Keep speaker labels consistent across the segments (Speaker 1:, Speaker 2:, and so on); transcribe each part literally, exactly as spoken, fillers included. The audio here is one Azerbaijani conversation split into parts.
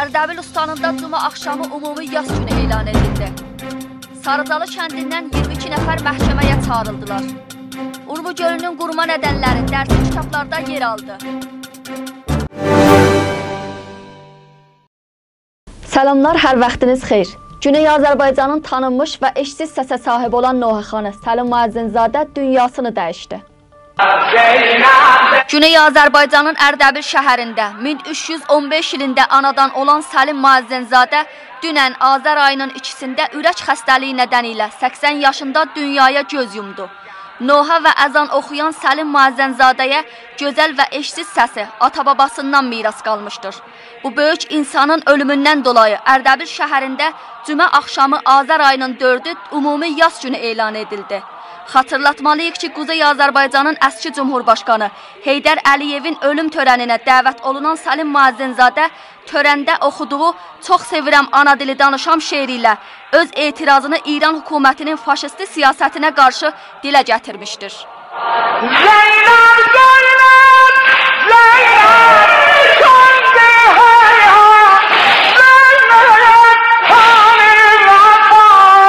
Speaker 1: Ərdəbil Ustanında cuma axşamı ümumi yas günü elan edildi. Sarıcalı kəndindən iyirmi iki nəfər məhkəməyə çağrıldılar. Urmu gölünün quruma nədənləri dərsi kitablarda yer aldı. Salamlar, hər vaxtınız xeyir. Güney Azərbaycanın tanınmış və eşsiz səsə sahib olan Noha xanı Səlim Müəzzinzadə dünyasını dəyişdi. Güney Azərbaycanın Ərdəbil şəhərində min üç yüz on beş ilində anadan olan Səlim Müəzzinzadə dünən Azər ayının ikisində ürək xəstəliyi nedeniyle səksən yaşında dünyaya göz yumdu. Noha və əzan oxuyan Səlim Müəzzinzadəyə gözəl və eşsiz səsi ata-babasından miras qalmışdır. Bu böyük insanın ölümündən dolayı Ərdəbil şəhərində cümə axşamı Azər ayının dördü ümumi yas günü elan edildi. Xatırlatmalıyıq ki, Quzey Azərbaycanın əski Cumhurbaşqanı Heydər Əliyevin ölüm törəninə dəvət olunan Səlim Müəzzinzadə törəndə oxuduğu "Çox sevirəm ana dili danışam" şeiri ilə öz etirazını İran hökumətinin faşisti siyasətinə qarşı dilə gətirmişdir. Zeynəb, Zeynəb, Zeynəb, söndü həyat, Zeynəb, tanrım vəfa,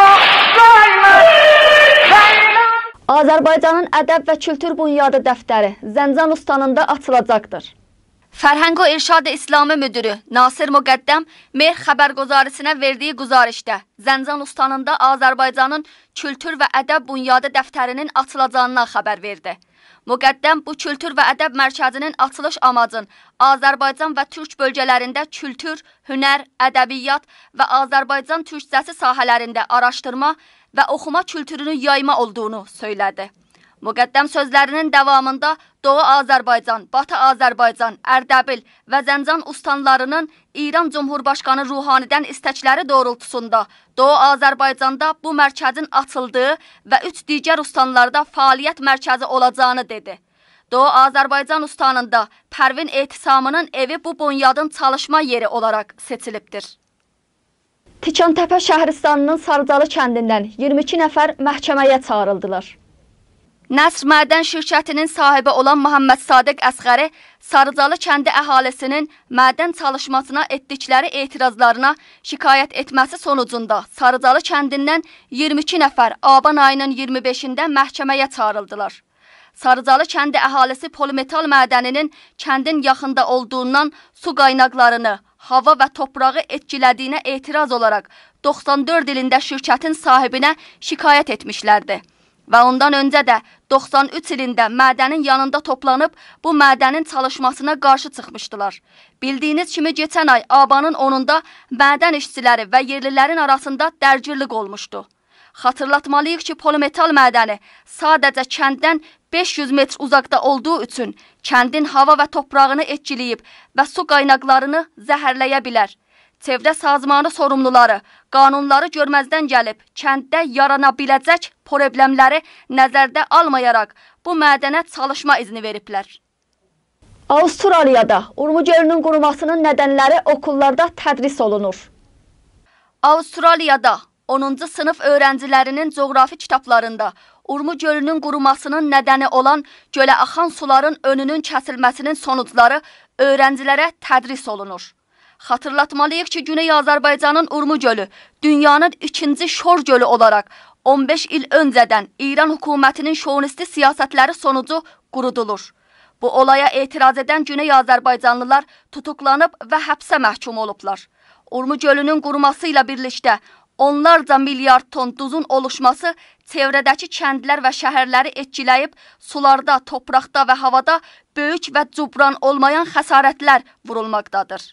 Speaker 1: Zeynəb, Zeynəb. Azərbaycanın ədəb və kültür bunyadı dəftəri Zəncan Ustanında açılacaqdır. Fərhəng və İrşad İslami Müdürü Nasir Müqəddəm Mehr xəbərgüzarısına verdiyi güzarişdə Zəncan Ustanında Azərbaycanın kültür və ədəb bunyadı dəftərinin açılacağından xəbər verdi. Müqəddəm bu kültür və ədəb mərkəzinin açılış amacın Azərbaycan və Türk bölgələrində kültür, hünər, ədəbiyyat və Azərbaycan türkcəsi sahələrində araşdırma və oxuma kültürünü yayma olduğunu söylədi. Müqəddəm sözlərinin davamında Doğu Azərbaycan, Batı Azərbaycan, Ərdəbil və Zəncan ustanlarının İran Cumhurbaşqanı Ruhanidən istəkləri doğrultusunda Doğu Azərbaycanda bu mərkəzin açıldığı və üç digər ustanlarda fəaliyyət mərkəzi olacağını dedi. Doğu Azərbaycan ustanında Pərvin Etisamının evi bu bunyadın çalışma yeri olaraq seçilibdir. Tikantəpə şəhristanının Sarıcalı kəndindən iyirmi iki nəfər məhkəməyə çağrıldılar. Nəsr Mədən şirkətinin sahibi olan Muhammed Sadiq Əsğəri Sarıcalı kəndi əhalisinin mədən çalışmasına etdikləri etirazlarına şikayət etməsi sonucunda Sarıcalı kəndindən iyirmi iki nəfər Aban ayının iyirmi beşində məhkəməyə çağrıldılar. Sarıcalı kəndi əhalisi polimetal mədəninin kəndin yaxında olduğundan su qaynaqlarını, hava və toprağı etkilədiyinə etiraz olaraq doxsan dörd ilində şirkətin sahibinə şikayət etmişlərdi. Və ondan öncə də doxsan üç ilində mədənin yanında toplanıb bu mədənin çalışmasına qarşı çıxmışdılar. Bildiyiniz kimi geçən ay Abanın onunda mədən işçiləri və yerlilərin arasında dərgirlik olmuşdu. Xatırlatmalıyıq ki, polimetal mədəni sadəcə kənddən beş yüz metr uzaqda olduğu üçün kəndin hava və toprağını etkiləyib və su qaynaqlarını zəhərləyə bilər. Çevrə sazmanı sorumluları qanunları görməzdən gəlib kənddə yarana biləcək problemləri nəzərdə almayaraq bu mədənə çalışma izni veriblər. Avustraliyada Urmu gölünün qurumasının nədənləri okullarda tədris olunur. Avustraliyada onuncu sınıf öğrencilərinin coğrafi kitablarında Urmu gölünün qurumasının nədəni olan gölə axan suların önünün kəsilməsinin sonucları öğrencilərə tədris olunur. Xatırlatmalıyıq ki, Güney Azərbaycanın Urmu gölü dünyanın ikinci şor gölü olaraq on beş il öncədən İran hökumətinin şovinisti siyasətləri sonucu qurudulur. Bu olaya etiraz edən Güney Azərbaycanlılar tutuklanıb və həbsə məhkum olublar. Urmu gölünün quruması ilə birlikdə onlarca milyard ton duzun oluşması çevrədəki kəndlər və şəhərləri etkiləyib sularda, topraqda və havada böyük və cubran olmayan xəsarətlər vurulmaqdadır.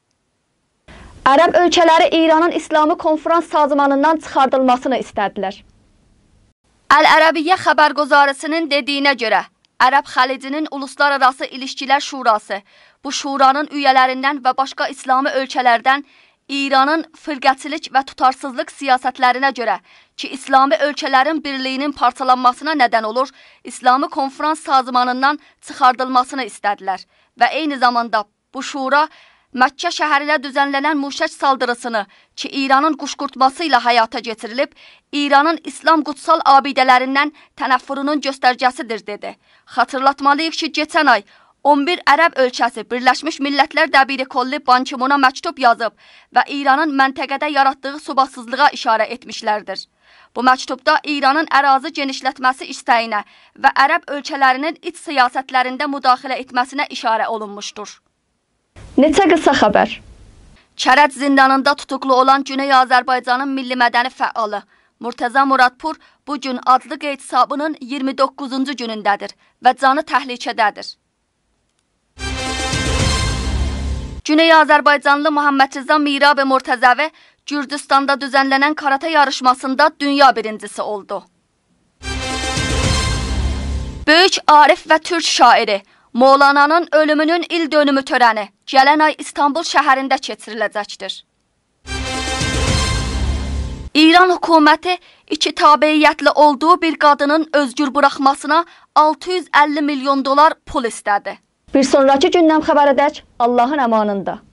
Speaker 1: Ərəb ölkələri İranın İslami konferans sazmanından çıxardılmasını istədilər. Əl-Ərəbiyyə xəbərgüzarısının dediyinə görə, Ərəb xəlicinin Uluslararası İlişkilər Şurası bu şuranın üyələrindən və başqa İslami ölkələrdən İranın firqəçilik və tutarsızlıq siyasətlərinə görə ki, İslami ölkələrin birliyinin parçalanmasına nədən olur, İslami konferans sazmanından çıxardılmasını istədilər və eyni zamanda bu şura Məkkə şəhərinə düzənlənən muşək saldırısını ki, İranın quşqurtması ilə həyata keçirilib, İranın İslam qutsal abidələrindən tənəffürünün göstərgəsidir, dedi. Xatırlatmalıyıq ki, geçən ay on bir ərəb ölkəsi Birləşmiş Millətlər Dəbiri Kolli Ban Ki-moona məktub yazıb və İranın məntəqədə yaratdığı subatsızlığa işarə etmişlərdir. Bu məktubda İranın ərazi genişlətməsi istəyinə və ərəb ölkələrinin iç siyasətlərində müdaxilə etməsinə işarə olunmuşdur. Neçə qısa xəbər. Kərəc zindanında tutuklu olan Güney Azərbaycanın milli mədəni fəalı Murtəza Muradpur bu gün adlı qeydsabının iyirmi doqquzuncu günündədir və canı təhlükədədir. Güney Azərbaycanlı Muhammed Rıza Mirab Murtəzəvi Gürcüstanda düzenlenen karate yarışmasında dünya birincisi oldu. Böyük arif və türk şairi Mevlana'nın ölümünün il dönümü törəni gələn ay İstanbul şəhərində keçiriləcəkdir. İran hökuməti iki tabeiyyətli olduğu bir qadının özgür buraxmasına altı yüz əlli milyon dolar pul istədi. Bir sonraki gündəm xəbərədək Allahın əmanında.